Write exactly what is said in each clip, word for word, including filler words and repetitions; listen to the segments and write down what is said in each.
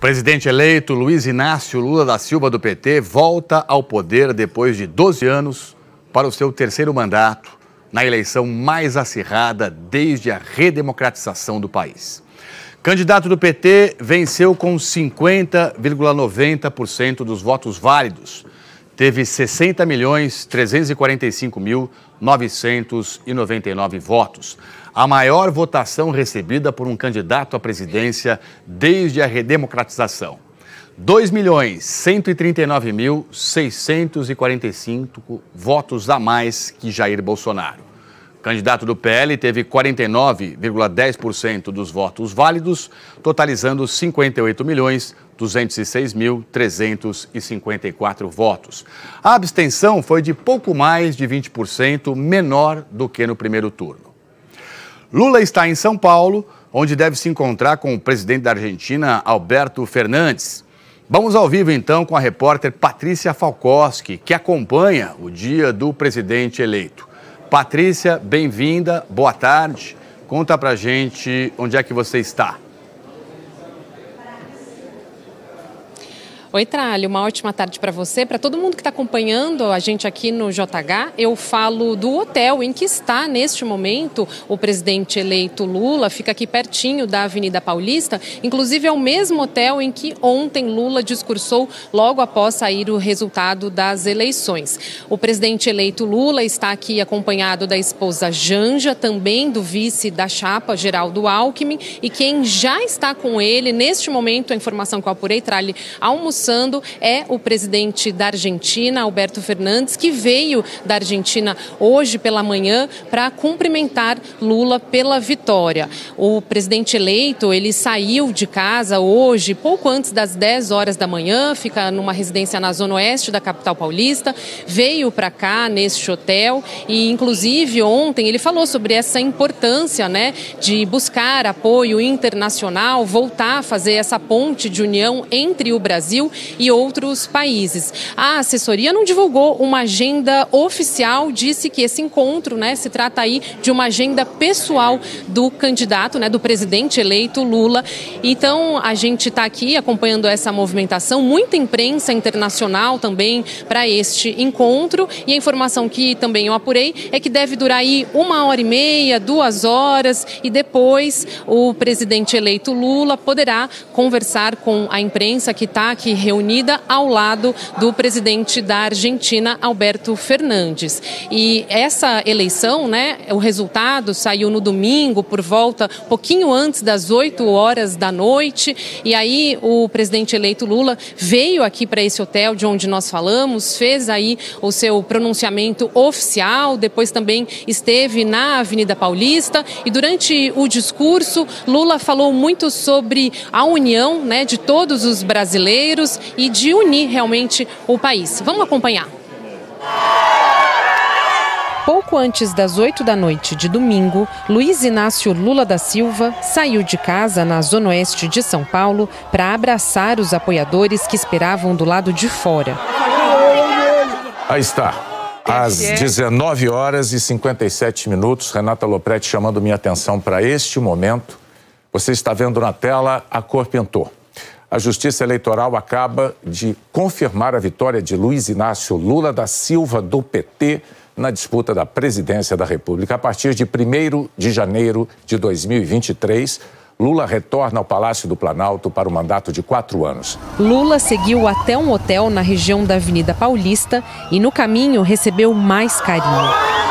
presidente eleito Luiz Inácio Lula da Silva do P T volta ao poder depois de doze anos para o seu terceiro mandato na eleição mais acirrada desde a redemocratização do país. Candidato do P T venceu com cinquenta vírgula noventa por cento dos votos válidos. Teve sessenta milhões trezentos e quarenta e cinco mil novecentos e noventa e nove votos. A maior votação recebida por um candidato à presidência desde a redemocratização. dois milhões cento e trinta e nove mil seiscentos e quarenta e cinco votos a mais que Jair Bolsonaro. O candidato do P L teve quarenta e nove vírgula dez por cento dos votos válidos, totalizando cinquenta e oito milhões duzentos e seis mil trezentos e cinquenta e quatro votos. A abstenção foi de pouco mais de vinte por cento, menor do que no primeiro turno. Lula está em São Paulo, onde deve se encontrar com o presidente da Argentina, Alberto Fernandes. Vamos ao vivo, então, com a repórter Patrícia Falkowski, que acompanha o dia do presidente eleito. Patrícia, bem-vinda, boa tarde. Conta pra gente onde é que você está. Oi, Tralho, uma ótima tarde para você, para todo mundo que está acompanhando a gente aqui no J H. Eu falo do hotel em que está, neste momento, o presidente eleito Lula, fica aqui pertinho da Avenida Paulista. Inclusive, é o mesmo hotel em que ontem Lula discursou logo após sair o resultado das eleições. O presidente eleito Lula está aqui acompanhado da esposa Janja, também do vice da chapa, Geraldo Alckmin, e quem já está com ele, neste momento, a informação que eu apurei, Tralho, almoçando, é o presidente da Argentina, Alberto Fernandes, que veio da Argentina hoje pela manhã para cumprimentar Lula pela vitória. O presidente eleito, ele saiu de casa hoje, pouco antes das dez horas da manhã, fica numa residência na zona oeste da capital paulista, veio para cá neste hotel e, inclusive, ontem ele falou sobre essa importância, né, de buscar apoio internacional, voltar a fazer essa ponte de união entre o Brasil e outros países. A assessoria não divulgou uma agenda oficial, disse que esse encontro, né, se trata aí de uma agenda pessoal do candidato, né, do presidente eleito Lula. Então, a gente está aqui acompanhando essa movimentação, muita imprensa internacional também para este encontro, e a informação que também eu apurei é que deve durar aí uma hora e meia, duas horas, e depois o presidente eleito Lula poderá conversar com a imprensa que está aqui reunida ao lado do presidente da Argentina, Alberto Fernandes. E essa eleição, né, o resultado saiu no domingo por volta, pouquinho antes das oito horas da noite, e aí o presidente eleito Lula veio aqui para esse hotel de onde nós falamos, fez aí o seu pronunciamento oficial, depois também esteve na Avenida Paulista, e durante o discurso Lula falou muito sobre a união, né, de todos os brasileiros e de unir realmente o país. Vamos acompanhar. Pouco antes das oito da noite de domingo, Luiz Inácio Lula da Silva saiu de casa na zona oeste de São Paulo para abraçar os apoiadores que esperavam do lado de fora. Aí está. Às dezenove horas e cinquenta e sete minutos, Renata Lopretti chamando minha atenção para este momento. Você está vendo na tela, a cor pintou. A Justiça Eleitoral acaba de confirmar a vitória de Luiz Inácio Lula da Silva do P T na disputa da presidência da República. A partir de primeiro de janeiro de dois mil e vinte e três, Lula retorna ao Palácio do Planalto para o mandato de quatro anos. Lula seguiu até um hotel na região da Avenida Paulista e, no caminho, recebeu mais carinho.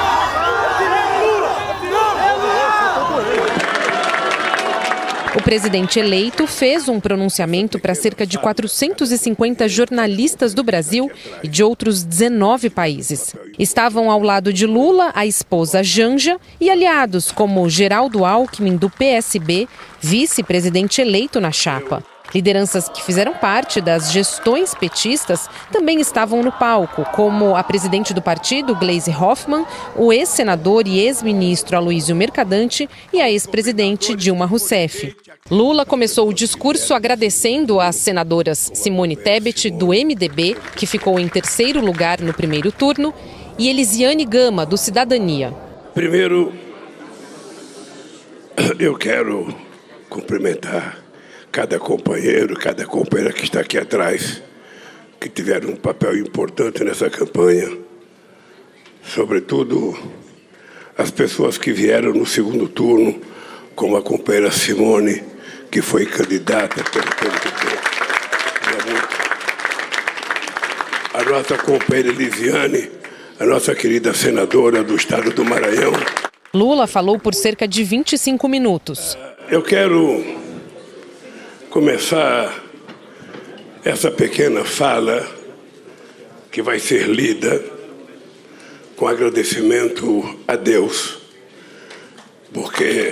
O presidente eleito fez um pronunciamento para cerca de quatrocentos e cinquenta jornalistas do Brasil e de outros dezenove países. Estavam ao lado de Lula a esposa Janja e aliados como Geraldo Alckmin, do P S B, vice-presidente eleito na chapa. Lideranças que fizeram parte das gestões petistas também estavam no palco, como a presidente do partido, Gleisi Hoffmann, o ex-senador e ex-ministro Aloysio Mercadante e a ex-presidente Dilma Rousseff. Lula começou o discurso agradecendo às senadoras Simone Tebet, do M D B, que ficou em terceiro lugar no primeiro turno, e Elisiane Gama, do Cidadania. Primeiro, eu quero cumprimentar cada companheiro, cada companheira que está aqui atrás, que tiveram um papel importante nessa campanha, sobretudo as pessoas que vieram no segundo turno, como a companheira Simone, que foi candidata pelo P M D B, a nossa companheira Elisiane, a nossa querida senadora do estado do Maranhão. Lula falou por cerca de vinte e cinco minutos. Eu quero começar essa pequena fala, que vai ser lida, com agradecimento a Deus, porque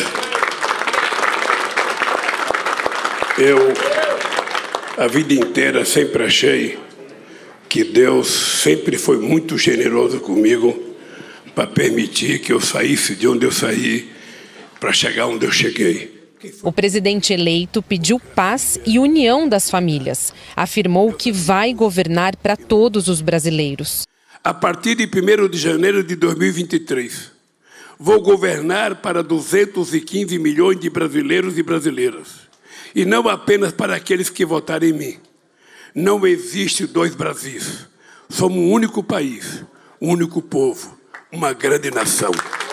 eu, a vida inteira, sempre achei que Deus sempre foi muito generoso comigo para permitir que eu saísse de onde eu saí para chegar onde eu cheguei. O presidente eleito pediu paz e união das famílias. Afirmou que vai governar para todos os brasileiros. A partir de primeiro de janeiro de dois mil e vinte e três, vou governar para duzentos e quinze milhões de brasileiros e brasileiras. E não apenas para aqueles que votaram em mim. Não existe dois Brasis. Somos um único país, um único povo, uma grande nação.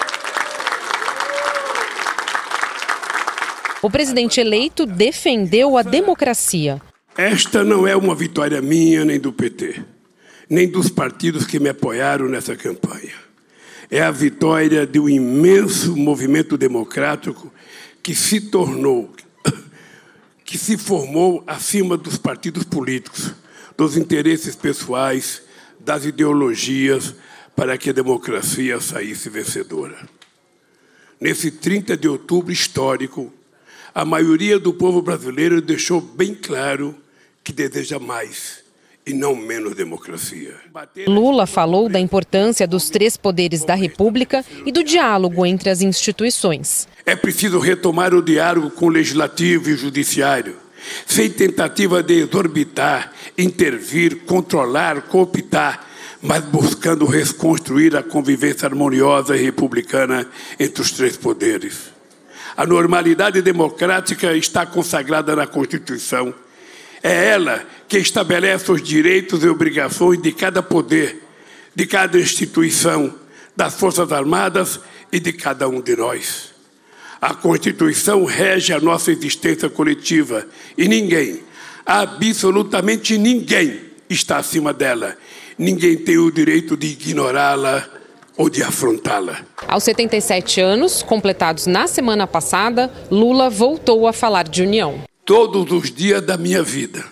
O presidente eleito defendeu a democracia. Esta não é uma vitória minha nem do P T, nem dos partidos que me apoiaram nessa campanha. É a vitória de um imenso movimento democrático que se tornou, que se formou acima dos partidos políticos, dos interesses pessoais, das ideologias, para que a democracia saísse vencedora. Nesse trinta de outubro histórico, a maioria do povo brasileiro deixou bem claro que deseja mais e não menos democracia. Lula falou da importância dos três poderes da República e do diálogo entre as instituições. É preciso retomar o diálogo com o Legislativo e o Judiciário, sem tentativa de exorbitar, intervir, controlar, cooptar, mas buscando reconstruir a convivência harmoniosa e republicana entre os três poderes. A normalidade democrática está consagrada na Constituição. É ela que estabelece os direitos e obrigações de cada poder, de cada instituição, das Forças Armadas e de cada um de nós. A Constituição rege a nossa existência coletiva e ninguém, absolutamente ninguém, está acima dela. Ninguém tem o direito de ignorá-la ou de afrontá-la. Aos setenta e sete anos, completados na semana passada, Lula voltou a falar de união. Todos os dias da minha vida,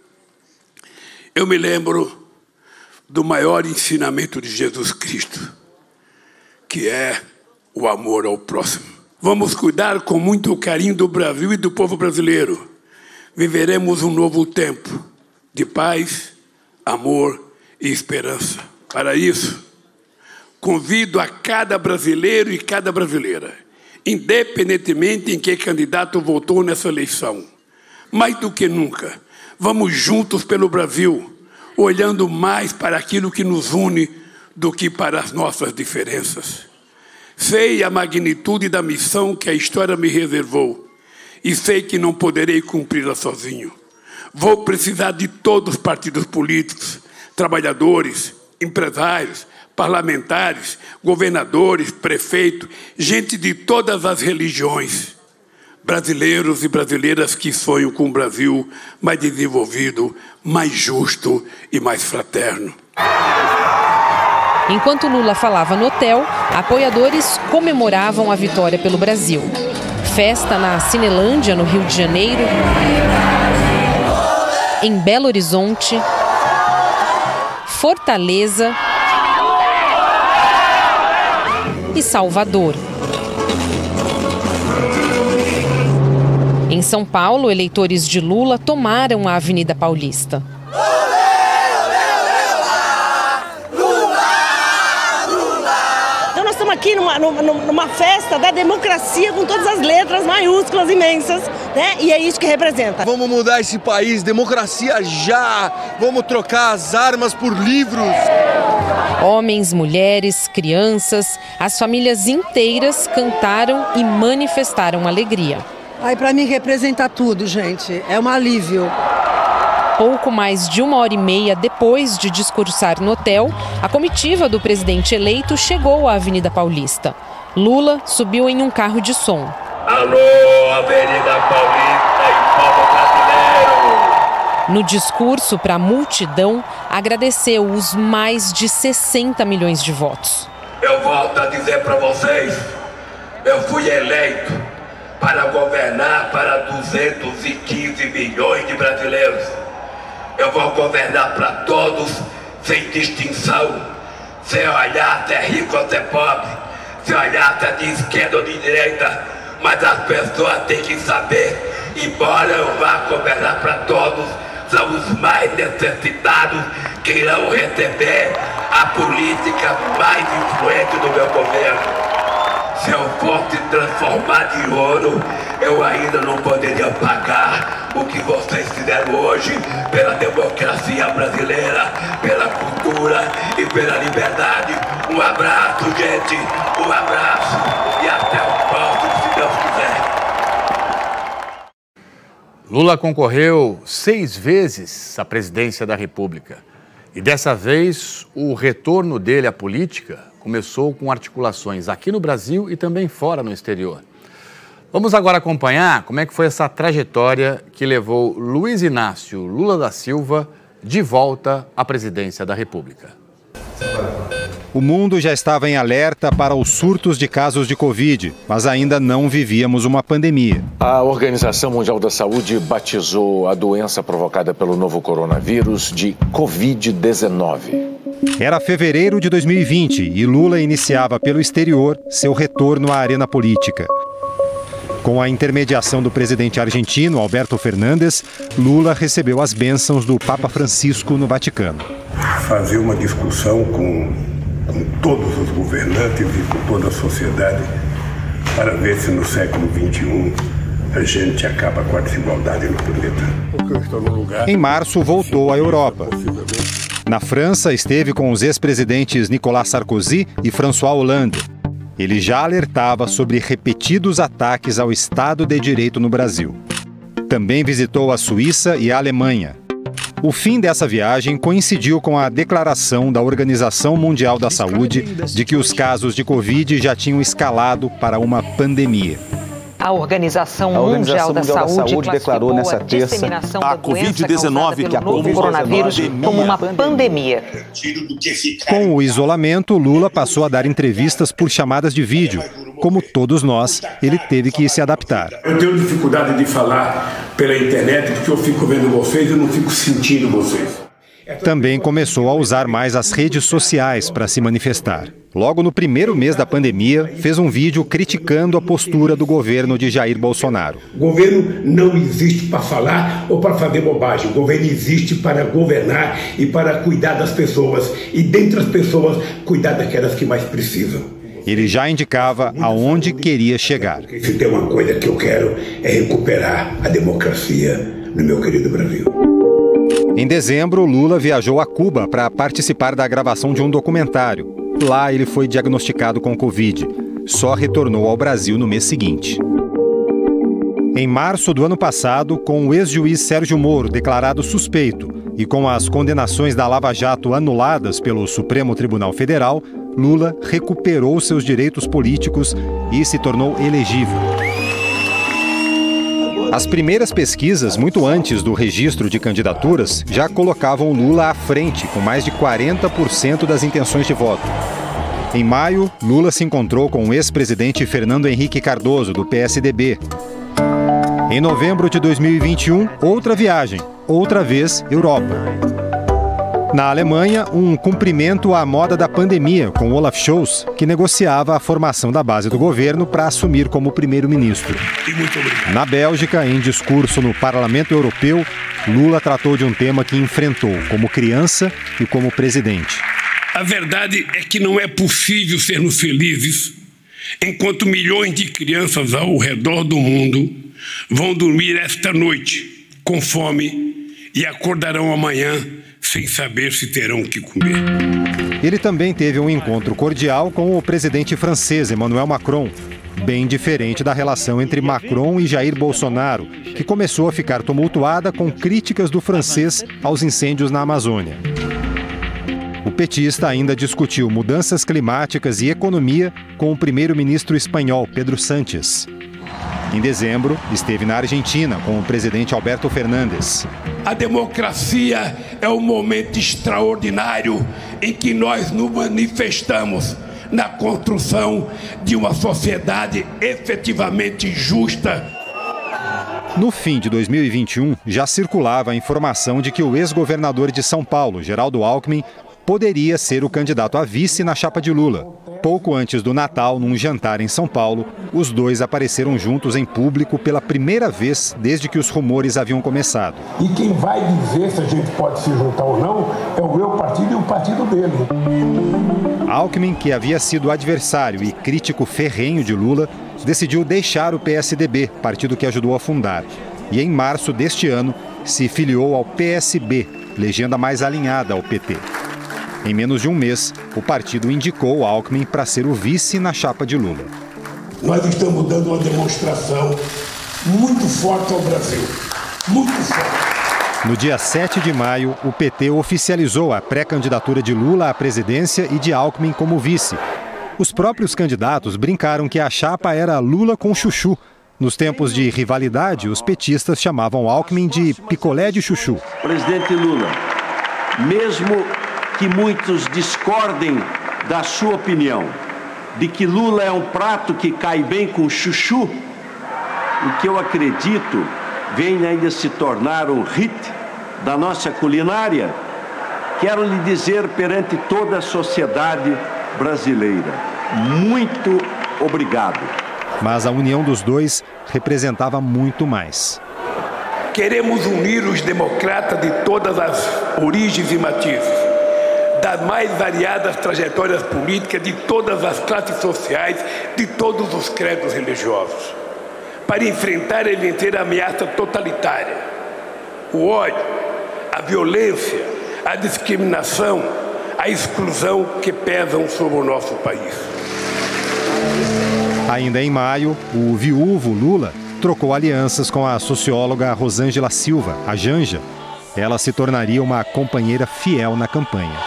eu me lembro do maior ensinamento de Jesus Cristo, que é o amor ao próximo. Vamos cuidar com muito carinho do Brasil e do povo brasileiro. Viveremos um novo tempo de paz, amor e esperança. Para isso, convido a cada brasileiro e cada brasileira, independentemente em que candidato votou nessa eleição, mais do que nunca, vamos juntos pelo Brasil, olhando mais para aquilo que nos une do que para as nossas diferenças. Sei a magnitude da missão que a história me reservou e sei que não poderei cumpri-la sozinho. Vou precisar de todos os partidos políticos, trabalhadores, empresários, parlamentares, governadores, prefeitos, gente de todas as religiões, brasileiros e brasileiras que sonham com um Brasil mais desenvolvido, mais justo e mais fraterno. Enquanto Lula falava no hotel, apoiadores comemoravam a vitória pelo Brasil. Festa na Cinelândia, no Rio de Janeiro, em Belo Horizonte, Fortaleza e Salvador. Em São Paulo, eleitores de Lula tomaram a Avenida Paulista. Então nós estamos aqui numa, numa, numa festa da democracia com todas as letras maiúsculas imensas, né? E é isso que representa. Vamos mudar esse país, democracia já! Vamos trocar as armas por livros! Homens, mulheres, crianças, as famílias inteiras cantaram e manifestaram alegria. Aí para mim representa tudo, gente. É um alívio. Pouco mais de uma hora e meia depois de discursar no hotel, a comitiva do presidente eleito chegou à Avenida Paulista. Lula subiu em um carro de som. Alô, Avenida Paulista e povo brasileiro! No discurso para a multidão, agradeceu os mais de sessenta milhões de votos. Eu volto a dizer para vocês, eu fui eleito para governar para duzentos e quinze milhões de brasileiros. Eu vou governar para todos, sem distinção, sem olhar se é rico ou se é pobre, sem olhar se é de esquerda ou de direita, mas as pessoas têm que saber, embora eu vá governar para todos, são os mais necessitados que irão receber a política mais influente do meu governo. Se eu fosse transformar de ouro, eu ainda não poderia pagar o que vocês fizeram hoje pela democracia brasileira, pela cultura e pela liberdade. Um abraço, gente, um abraço e até o próximo, se Deus quiser. Lula concorreu seis vezes à presidência da República. E dessa vez, o retorno dele à política começou com articulações aqui no Brasil e também fora no exterior. Vamos agora acompanhar como é que foi essa trajetória que levou Luiz Inácio Lula da Silva de volta à presidência da República. O mundo já estava em alerta para os surtos de casos de Covid, mas ainda não vivíamos uma pandemia. A Organização Mundial da Saúde batizou a doença provocada pelo novo coronavírus de covid dezenove. Era fevereiro de dois mil e vinte e Lula iniciava pelo exterior seu retorno à arena política. Com a intermediação do presidente argentino, Alberto Fernandes, Lula recebeu as bênçãos do Papa Francisco no Vaticano. Fazer uma discussão com, com todos os governantes e com toda a sociedade para ver se no século vinte e um a gente acaba com a desigualdade no planeta. Porque eu estou no lugar... Em março, voltou à Europa. Na França, esteve com os ex-presidentes Nicolas Sarkozy e François Hollande. Ele já alertava sobre repetidos ataques ao Estado de Direito no Brasil. Também visitou a Suíça e a Alemanha. O fim dessa viagem coincidiu com a declaração da Organização Mundial da Saúde de que os casos de Covid já tinham escalado para uma pandemia. A Organização, a Organização Mundial, Mundial da, da Saúde, Saúde declarou nessa terça a covid dezenove, que é o novo coronavírus, como uma pandemia. Com o isolamento, Lula passou a dar entrevistas por chamadas de vídeo. Como todos nós, ele teve que se adaptar. Eu tenho dificuldade de falar pela internet porque eu fico vendo vocês e não fico sentindo vocês. Também começou a usar mais as redes sociais para se manifestar. Logo no primeiro mês da pandemia, fez um vídeo criticando a postura do governo de Jair Bolsonaro. O governo não existe para falar ou para fazer bobagem. O governo existe para governar e para cuidar das pessoas. E dentre as pessoas, cuidar daquelas que mais precisam. Ele já indicava aonde queria chegar. Se tem uma coisa que eu quero é recuperar a democracia no meu querido Brasil. Em dezembro, Lula viajou a Cuba para participar da gravação de um documentário. Lá ele foi diagnosticado com Covid. Só retornou ao Brasil no mês seguinte. Em março do ano passado, com o ex-juiz Sérgio Moro declarado suspeito e com as condenações da Lava Jato anuladas pelo Supremo Tribunal Federal, Lula recuperou seus direitos políticos e se tornou elegível. As primeiras pesquisas, muito antes do registro de candidaturas, já colocavam Lula à frente, com mais de quarenta por cento das intenções de voto. Em maio, Lula se encontrou com o ex-presidente Fernando Henrique Cardoso, do P S D B. Em novembro de dois mil e vinte e um, outra viagem, outra vez Europa. Na Alemanha, um cumprimento à moda da pandemia com Olaf Scholz, que negociava a formação da base do governo para assumir como primeiro-ministro. Na Bélgica, em discurso no Parlamento Europeu, Lula tratou de um tema que enfrentou como criança e como presidente. A verdade é que não é possível sermos felizes enquanto milhões de crianças ao redor do mundo vão dormir esta noite com fome e acordarão amanhã sem saber se terão o que comer. Ele também teve um encontro cordial com o presidente francês Emmanuel Macron. bem diferente da relação entre Macron e Jair Bolsonaro, que começou a ficar tumultuada com críticas do francês aos incêndios na Amazônia. O petista ainda discutiu mudanças climáticas e economia com o primeiro-ministro espanhol, Pedro Sánchez. Em dezembro, esteve na Argentina com o presidente Alberto Fernandes. A democracia é um momento extraordinário em que nós nos manifestamos na construção de uma sociedade efetivamente justa. No fim de dois mil e vinte e um, já circulava a informação de que o ex-governador de São Paulo, Geraldo Alckmin, poderia ser o candidato a vice na chapa de Lula. Pouco antes do Natal, num jantar em São Paulo, os dois apareceram juntos em público pela primeira vez desde que os rumores haviam começado. E quem vai dizer se a gente pode se juntar ou não é o meu partido e o partido dele. Alckmin, que havia sido adversário e crítico ferrenho de Lula, decidiu deixar o P S D B, partido que ajudou a fundar. E em março deste ano, se filiou ao P S B, legenda mais alinhada ao P T. Em menos de um mês, o partido indicou Alckmin para ser o vice na chapa de Lula. Nós estamos dando uma demonstração muito forte ao Brasil. Muito forte. No dia sete de maio, o P T oficializou a pré-candidatura de Lula à presidência e de Alckmin como vice. Os próprios candidatos brincaram que a chapa era Lula com chuchu. Nos tempos de rivalidade, os petistas chamavam Alckmin de picolé de chuchu. Presidente Lula, mesmo que muitos discordem da sua opinião, de que Lula é um prato que cai bem com chuchu, o que eu acredito vem ainda se tornar um hit da nossa culinária, quero lhe dizer perante toda a sociedade brasileira, muito obrigado. Mas a união dos dois representava muito mais. Queremos unir os democratas de todas as origens e matizes, das mais variadas trajetórias políticas, de todas as classes sociais, de todos os credos religiosos, para enfrentar e vencer a ameaça totalitária, o ódio, a violência, a discriminação, a exclusão que pesam sobre o nosso país. Ainda em maio, o viúvo Lula trocou alianças com a socióloga Rosângela Silva, a Janja. Ela se tornaria uma companheira fiel na campanha.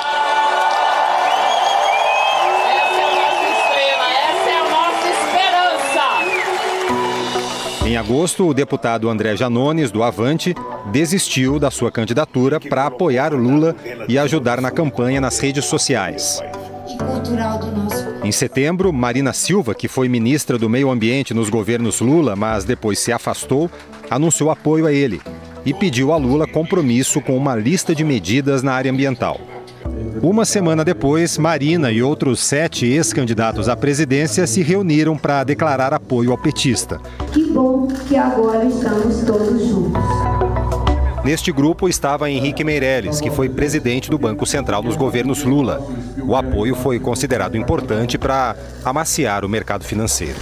Em agosto, o deputado André Janones, do Avante, desistiu da sua candidatura para apoiar Lula e ajudar na campanha nas redes sociais. Em setembro, Marina Silva, que foi ministra do Meio Ambiente nos governos Lula, mas depois se afastou, anunciou apoio a ele e pediu a Lula compromisso com uma lista de medidas na área ambiental. Uma semana depois, Marina e outros sete ex-candidatos à presidência se reuniram para declarar apoio ao petista. Que bom que agora estamos todos juntos. Neste grupo estava Henrique Meirelles, que foi presidente do Banco Central nos governos Lula. O apoio foi considerado importante para amaciar o mercado financeiro.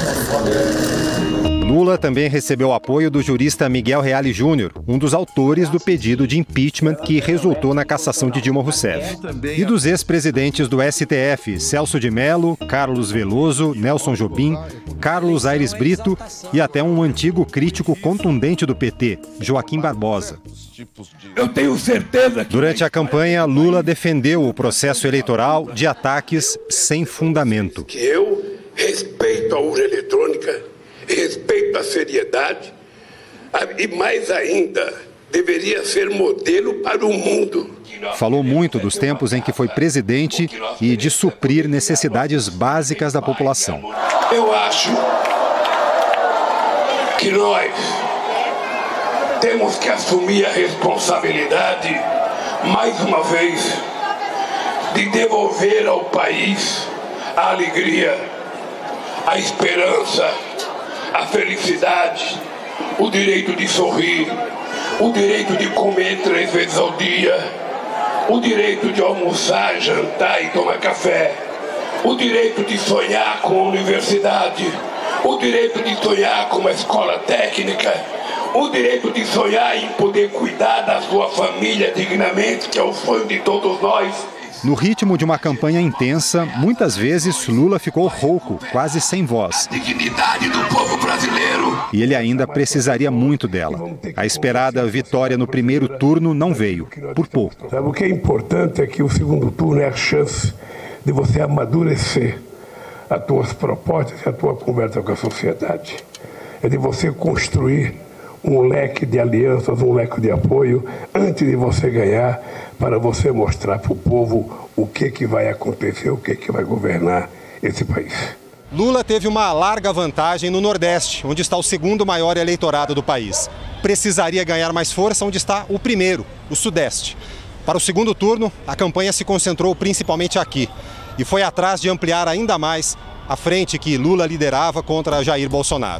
Lula também recebeu o apoio do jurista Miguel Reale Júnior, um dos autores do pedido de impeachment que resultou na cassação de Dilma Rousseff. E dos ex-presidentes do S T F, Celso de Mello, Carlos Veloso, Nelson Jobim, Carlos Aires Brito e até um antigo crítico contundente do P T, Joaquim Barbosa. Eu tenho certeza que... Durante a campanha, Lula defendeu o processo eleitoral de ataques sem fundamento. Que eu respeito a urna eletrônica, respeito à seriedade e, mais ainda, deveria ser modelo para o mundo. Falou muito dos tempos em que foi presidente e de suprir necessidades básicas da população. Eu acho que nós temos que assumir a responsabilidade, mais uma vez, de devolver ao país a alegria, a esperança, a felicidade, o direito de sorrir, o direito de comer três vezes ao dia, o direito de almoçar, jantar e tomar café, o direito de sonhar com a universidade, o direito de sonhar com uma escola técnica, o direito de sonhar em poder cuidar da sua família dignamente, que é o sonho de todos nós. No ritmo de uma campanha intensa, muitas vezes Lula ficou rouco, quase sem voz. Dignidade do povo brasileiro. E ele ainda precisaria muito dela. A esperada vitória no primeiro turno não veio, por pouco. Sabe, o que é importante é que o segundo turno é a chance de você amadurecer as tuas propostas e a tua conversa com a sociedade. É de você construir um leque de alianças, um leque de apoio, antes de você ganhar, para você mostrar para o povo o que, que vai acontecer, o que, que vai governar esse país. Lula teve uma larga vantagem no Nordeste, onde está o segundo maior eleitorado do país. Precisaria ganhar mais força onde está o primeiro, o Sudeste. Para o segundo turno, a campanha se concentrou principalmente aqui e foi atrás de ampliar ainda mais a frente que Lula liderava contra Jair Bolsonaro.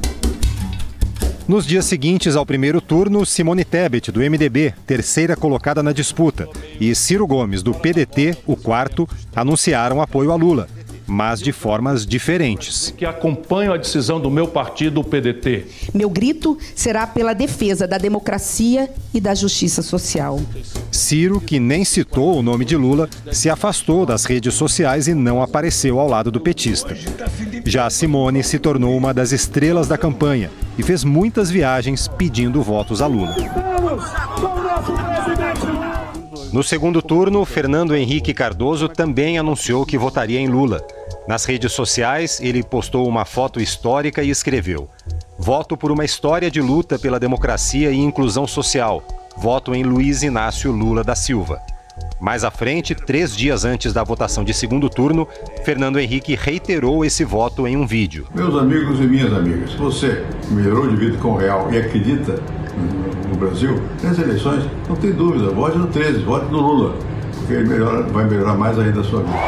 Nos dias seguintes ao primeiro turno, Simone Tebet, do M D B, terceira colocada na disputa, e Ciro Gomes, do P D T, o quarto, anunciaram apoio a Lula, mas de formas diferentes. Que acompanham a decisão do meu partido, o P D T. Meu grito será pela defesa da democracia e da justiça social. Ciro, que nem citou o nome de Lula, se afastou das redes sociais e não apareceu ao lado do petista. Já Simone se tornou uma das estrelas da campanha e fez muitas viagens pedindo votos a Lula. No segundo turno, Fernando Henrique Cardoso também anunciou que votaria em Lula. Nas redes sociais, ele postou uma foto histórica e escreveu: "Voto por uma história de luta pela democracia e inclusão social. Voto em Luiz Inácio Lula da Silva." Mais à frente, três dias antes da votação de segundo turno, Fernando Henrique reiterou esse voto em um vídeo. Meus amigos e minhas amigas, você melhorou de vida com o real e acredita no Brasil, nas eleições, não tem dúvida, vote no treze, vote no Lula, porque ele melhora, vai melhorar mais ainda a sua vida.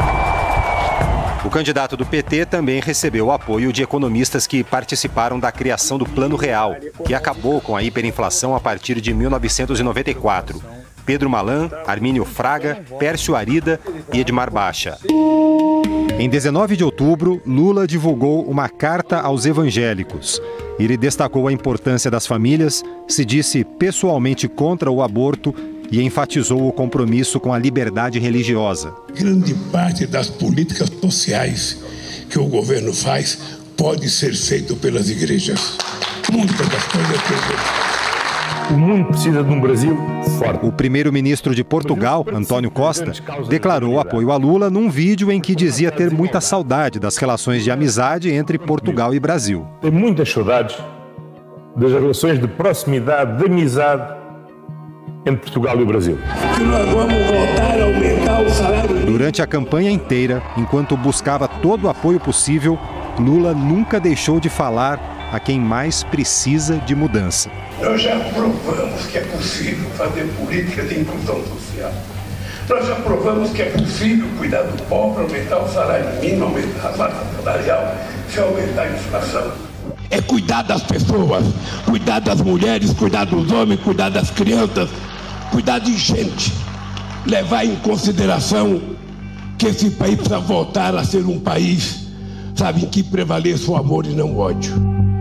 O candidato do P T também recebeu o apoio de economistas que participaram da criação do Plano Real, que acabou com a hiperinflação a partir de mil novecentos e noventa e quatro. Pedro Malan, Armínio Fraga, Pércio Arida e Edmar Baixa. Em dezenove de outubro, Lula divulgou uma carta aos evangélicos. Ele destacou a importância das famílias, se disse pessoalmente contra o aborto e enfatizou o compromisso com a liberdade religiosa. Grande parte das políticas sociais que o governo faz pode ser feito pelas igrejas. Muitas das coisas que o mundo precisa de um Brasil forte. O primeiro-ministro de Portugal, António Costa, declarou apoio a Lula num vídeo em que dizia ter muita saudade das relações de amizade entre Portugal e Brasil. Tem muitas saudades das relações de proximidade, de amizade entre Portugal e o Brasil. Nós vamos voltar a aumentar o salário. Durante a campanha inteira, enquanto buscava todo o apoio possível, Lula nunca deixou de falar a quem mais precisa de mudança. Nós já provamos que é possível fazer política de inclusão social. Nós já provamos que é possível cuidar do pobre, aumentar o salário mínimo, aumentar a massa salarial, se aumentar a inflação. É cuidar das pessoas, cuidar das mulheres, cuidar dos homens, cuidar das crianças, cuidar de gente. Levar em consideração que esse país precisa voltar a ser um país, sabe, em que prevaleça o amor e não o ódio.